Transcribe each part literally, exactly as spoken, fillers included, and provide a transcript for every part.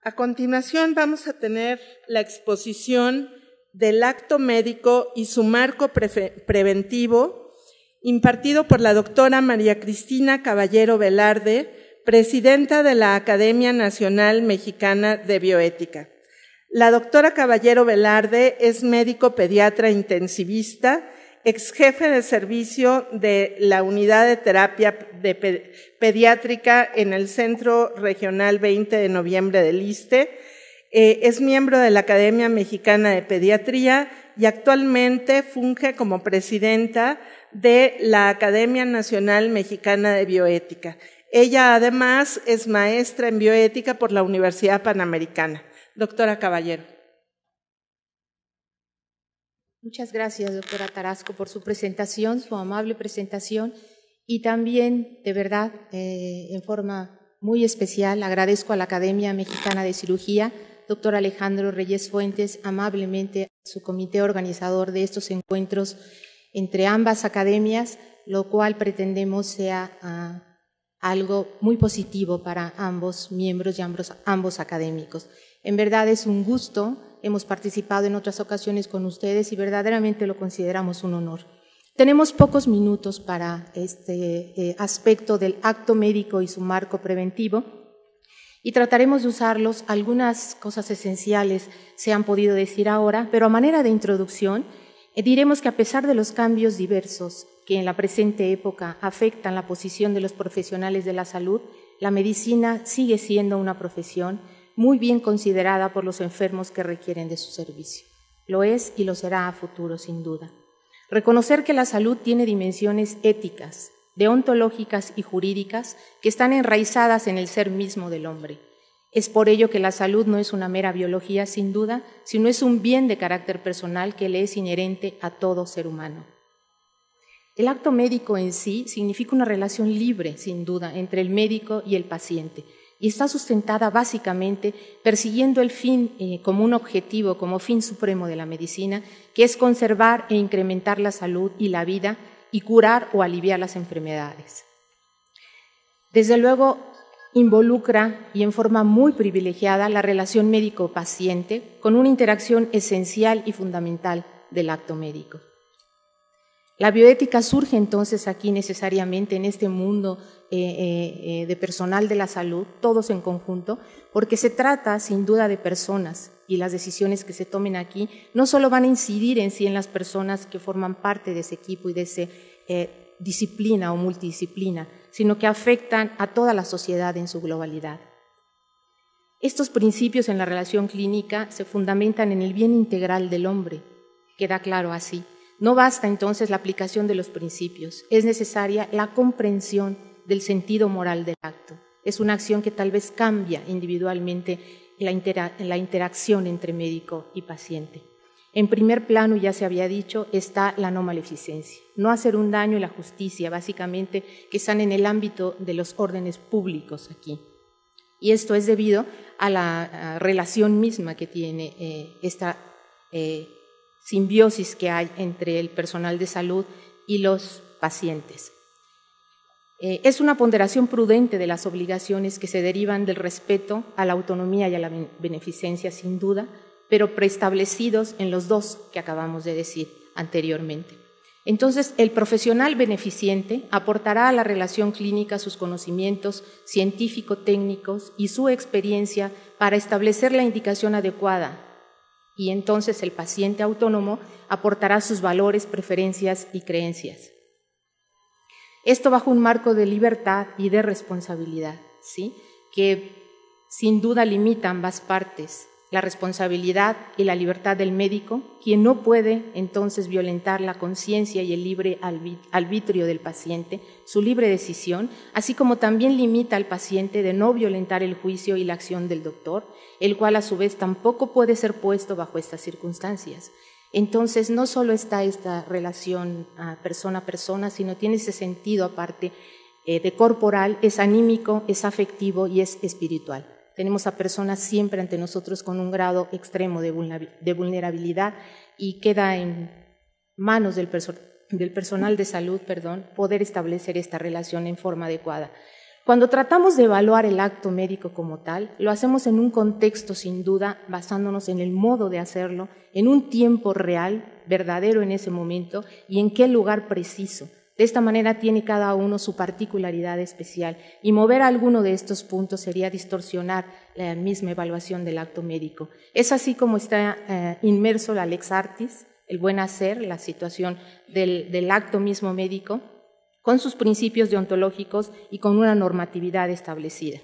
A continuación vamos a tener la exposición del acto médico y su marco pre- preventivo, impartido por la doctora María Cristina Caballero Velarde, presidenta de la Academia Nacional Mexicana de Bioética. La doctora Caballero Velarde es médico pediatra intensivista, ex jefe de servicio de la Unidad de Terapia de Pe- Pediátrica en el Centro Regional veinte de noviembre del ISSSTE, eh, es miembro de la Academia Mexicana de Pediatría y actualmente funge como presidenta de la Academia Nacional Mexicana de Bioética. Ella además es maestra en bioética por la Universidad Panamericana. Doctora Caballero. Muchas gracias, doctora Tarasco, por su presentación, su amable presentación, y también, de verdad, eh, en forma muy especial, agradezco a la Academia Mexicana de Cirugía, doctor Alejandro Reyes Fuentes, amablemente a su comité organizador de estos encuentros entre ambas academias, lo cual pretendemos sea uh, algo muy positivo para ambos miembros y ambos, ambos académicos. En verdad es un gusto. Hemos participado en otras ocasiones con ustedes y verdaderamente lo consideramos un honor. Tenemos pocos minutos para este eh, aspecto del acto médico y su marco preventivo y trataremos de usarlos. Algunas cosas esenciales se han podido decir ahora, pero a manera de introducción eh, diremos que a pesar de los cambios diversos que en la presente época afectan la posición de los profesionales de la salud, la medicina sigue siendo una profesión muy bien considerada por los enfermos que requieren de su servicio. Lo es y lo será a futuro, sin duda. Reconocer que la salud tiene dimensiones éticas, deontológicas y jurídicas que están enraizadas en el ser mismo del hombre. Es por ello que la salud no es una mera biología, sin duda, sino es un bien de carácter personal que le es inherente a todo ser humano. El acto médico en sí significa una relación libre, sin duda, entre el médico y el paciente, y está sustentada básicamente persiguiendo el fin eh, como un objetivo, como fin supremo de la medicina, que es conservar e incrementar la salud y la vida y curar o aliviar las enfermedades. Desde luego, involucra y en forma muy privilegiada la relación médico-paciente con una interacción esencial y fundamental del acto médico. La bioética surge entonces aquí necesariamente en este mundo eh, eh, de personal de la salud, todos en conjunto, porque se trata sin duda de personas y las decisiones que se tomen aquí no solo van a incidir en sí en las personas que forman parte de ese equipo y de esa eh, disciplina o multidisciplina, sino que afectan a toda la sociedad en su globalidad. Estos principios en la relación clínica se fundamentan en el bien integral del hombre, queda claro así. No basta entonces la aplicación de los principios, es necesaria la comprensión del sentido moral del acto. Es una acción que tal vez cambia individualmente la, intera- la interacción entre médico y paciente. En primer plano, ya se había dicho, está la no maleficencia, no hacer un daño y la justicia, básicamente, que están en el ámbito de los órdenes públicos aquí. Y esto es debido a la a relación misma que tiene eh, esta eh, simbiosis que hay entre el personal de salud y los pacientes. Eh, es una ponderación prudente de las obligaciones que se derivan del respeto a la autonomía y a la beneficencia, sin duda, pero preestablecidos en los dos que acabamos de decir anteriormente. Entonces, el profesional beneficiente aportará a la relación clínica sus conocimientos científico-técnicos y su experiencia para establecer la indicación adecuada. Y entonces el paciente autónomo aportará sus valores, preferencias y creencias. Esto bajo un marco de libertad y de responsabilidad, ¿sí? Que sin duda limita ambas partes, la responsabilidad y la libertad del médico, quien no puede entonces violentar la conciencia y el libre arbitrio del paciente, su libre decisión, así como también limita al paciente de no violentar el juicio y la acción del doctor, el cual a su vez tampoco puede ser puesto bajo estas circunstancias. Entonces no solo está esta relación persona a persona, sino tiene ese sentido aparte eh, de corporal, es anímico, es afectivo y es espiritual. Tenemos a personas siempre ante nosotros con un grado extremo de vulnerabilidad y queda en manos del, perso del personal de salud, perdón, poder establecer esta relación en forma adecuada. Cuando tratamos de evaluar el acto médico como tal, lo hacemos en un contexto, sin duda, basándonos en el modo de hacerlo, en un tiempo real, verdadero en ese momento, y en qué lugar preciso. De esta manera tiene cada uno su particularidad especial, y mover alguno de estos puntos sería distorsionar la misma evaluación del acto médico. Es así como está eh, inmerso la lex artis, el buen hacer, la situación del, del acto mismo médico, con sus principios deontológicos y con una normatividad establecida.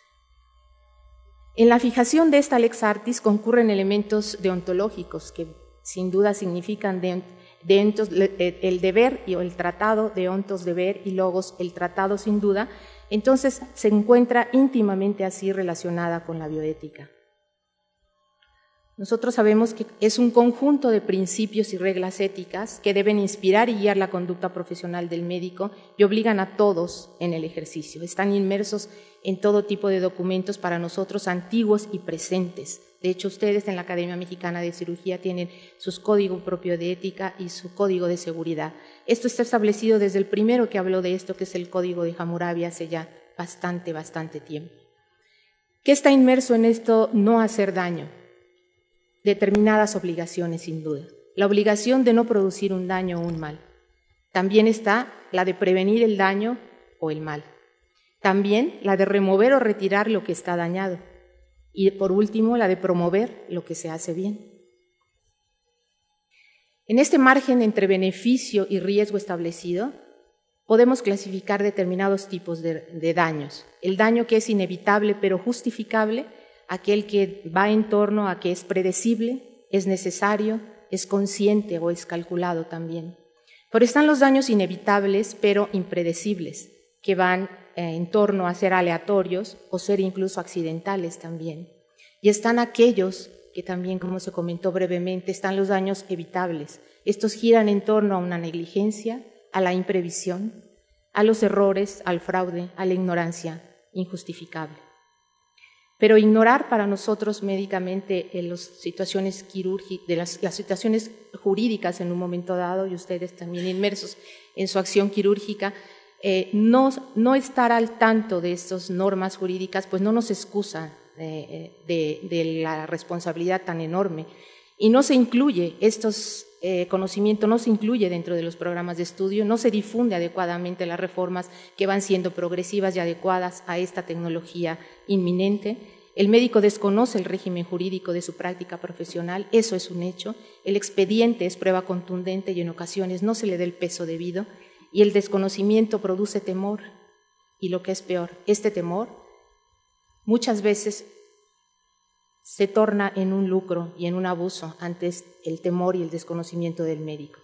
En la fijación de esta lex artis concurren elementos deontológicos que sin duda significan de, de entos, el deber y el tratado, de ontos deber y logos el tratado sin duda, entonces se encuentra íntimamente así relacionada con la bioética. Nosotros sabemos que es un conjunto de principios y reglas éticas que deben inspirar y guiar la conducta profesional del médico y obligan a todos en el ejercicio. Están inmersos en todo tipo de documentos para nosotros antiguos y presentes. De hecho, ustedes en la Academia Mexicana de Cirugía tienen su código propio de ética y su código de seguridad. Esto está establecido desde el primero que habló de esto, que es el Código de Hammurabi, hace ya bastante, bastante tiempo. ¿Qué está inmerso en esto? No hacer daño. Determinadas obligaciones, sin duda. La obligación de no producir un daño o un mal. También está la de prevenir el daño o el mal. También la de remover o retirar lo que está dañado. Y por último, la de promover lo que se hace bien. En este margen entre beneficio y riesgo establecido, podemos clasificar determinados tipos de, de daños. El daño que es inevitable pero justificable, aquel que va en torno a que es predecible, es necesario, es consciente o es calculado también. Pero están los daños inevitables pero impredecibles, que van eh, en torno a ser aleatorios o ser incluso accidentales también. Y están aquellos que también, como se comentó brevemente, están los daños evitables. Estos giran en torno a una negligencia, a la imprevisión, a los errores, al fraude, a la ignorancia injustificable. Pero ignorar para nosotros médicamente en las situaciones quirúrgicas, de las, las situaciones jurídicas en un momento dado, y ustedes también inmersos en su acción quirúrgica, eh, no, no estar al tanto de estas normas jurídicas, pues no nos excusa eh, de, de la responsabilidad tan enorme. Y no se incluye, estos eh, conocimientos no se incluye dentro de los programas de estudio, no se difunde adecuadamente las reformas que van siendo progresivas y adecuadas a esta tecnología inminente. El médico desconoce el régimen jurídico de su práctica profesional, eso es un hecho. El expediente es prueba contundente y en ocasiones no se le da el peso debido, y el desconocimiento produce temor. Y lo que es peor, este temor muchas veces se torna en un lucro y en un abuso ante el temor y el desconocimiento del médico.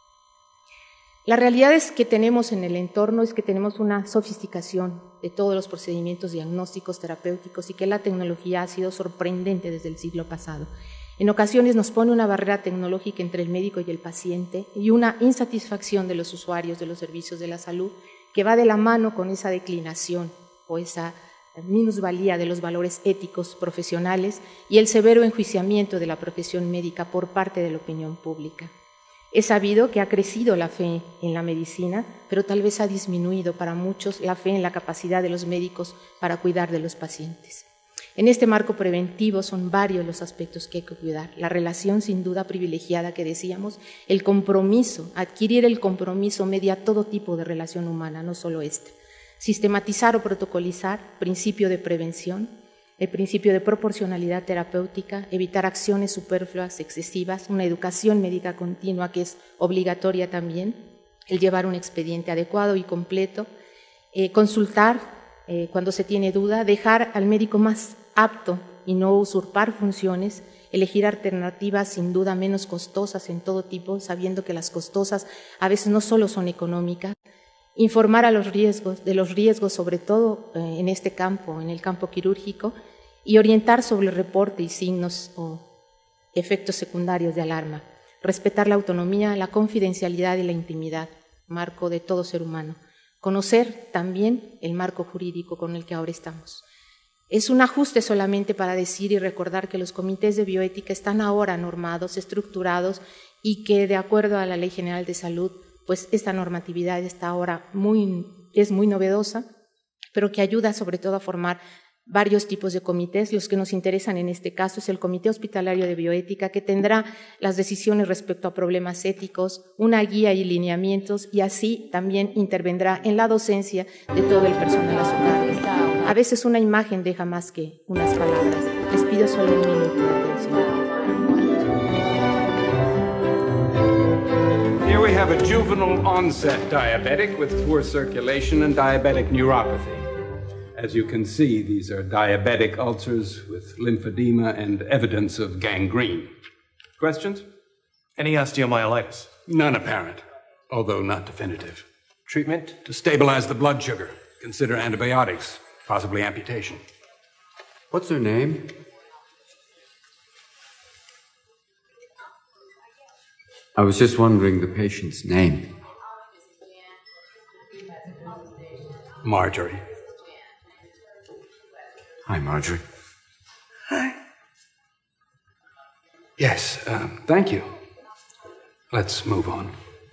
La realidad es que tenemos en el entorno es que tenemos una sofisticación de todos los procedimientos diagnósticos, terapéuticos, y que la tecnología ha sido sorprendente desde el siglo pasado. En ocasiones nos pone una barrera tecnológica entre el médico y el paciente y una insatisfacción de los usuarios de los servicios de la salud que va de la mano con esa declinación o esa minusvalía de los valores éticos profesionales y el severo enjuiciamiento de la profesión médica por parte de la opinión pública. Es sabido que ha crecido la fe en la medicina, pero tal vez ha disminuido para muchos la fe en la capacidad de los médicos para cuidar de los pacientes. En este marco preventivo son varios los aspectos que hay que cuidar. La relación sin duda privilegiada que decíamos, el compromiso, adquirir el compromiso media todo tipo de relación humana, no solo esta. Sistematizar o protocolizar, principio de prevención, el principio de proporcionalidad terapéutica, evitar acciones superfluas, excesivas, una educación médica continua que es obligatoria también, el llevar un expediente adecuado y completo, eh, consultar eh, cuando se tiene duda, dejar al médico más apto y no usurpar funciones, elegir alternativas sin duda menos costosas en todo tipo, sabiendo que las costosas a veces no solo son económicas, informar a los riesgos, de los riesgos sobre todo eh, en este campo, en el campo quirúrgico, y orientar sobre el reporte y signos o efectos secundarios de alarma. Respetar la autonomía, la confidencialidad y la intimidad, marco de todo ser humano. Conocer también el marco jurídico con el que ahora estamos. Es un ajuste solamente para decir y recordar que los comités de bioética están ahora normados, estructurados, y que de acuerdo a la Ley General de Salud, pues esta normatividad está ahora muy, es muy novedosa pero que ayuda sobre todo a formar varios tipos de comités. Los que nos interesan en este caso es el Comité Hospitalario de Bioética, que tendrá las decisiones respecto a problemas éticos, una guía y lineamientos, y así también intervendrá en la docencia de todo el personal a su cargo. A veces una imagen deja más que unas palabras. Les pido solo un minuto de atención. Here we have a juvenile onset diabetic with poor circulation and diabetic neuropathy. As you can see, these are diabetic ulcers with lymphedema and evidence of gangrene. Questions? Any osteomyelitis? None apparent, although not definitive. Treatment? To stabilize the blood sugar, consider antibiotics, possibly amputation. What's her name? I was just wondering the patient's name. Marjorie. Hi, Marjorie. Hi. Yes, uh, thank you. Let's move on.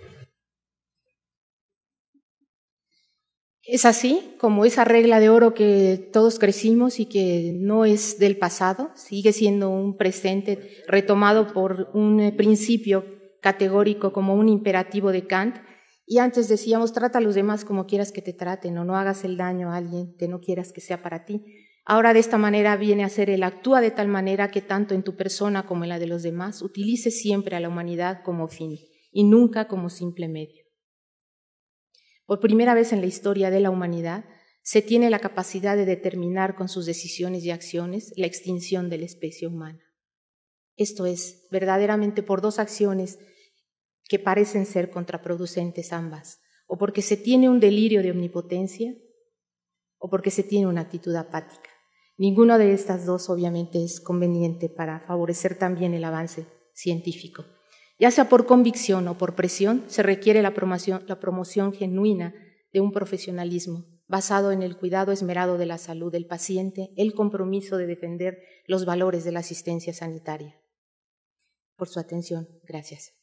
Es así, como esa regla de oro que todos crecimos y que no es del pasado, sigue siendo un presente retomado por un principio categórico como un imperativo de Kant. Y antes decíamos, trata a los demás como quieras que te traten, o no hagas el daño a alguien que no quieras que sea para ti. Ahora de esta manera viene a ser el actúa de tal manera que tanto en tu persona como en la de los demás utilices siempre a la humanidad como fin y nunca como simple medio. Por primera vez en la historia de la humanidad se tiene la capacidad de determinar con sus decisiones y acciones la extinción de la especie humana. Esto es, verdaderamente por dos acciones que parecen ser contraproducentes ambas, o porque se tiene un delirio de omnipotencia o porque se tiene una actitud apática. Ninguna de estas dos obviamente es conveniente para favorecer también el avance científico. Ya sea por convicción o por presión, se requiere la promoción, la promoción genuina de un profesionalismo basado en el cuidado esmerado de la salud del paciente, el compromiso de defender los valores de la asistencia sanitaria. Por su atención, gracias.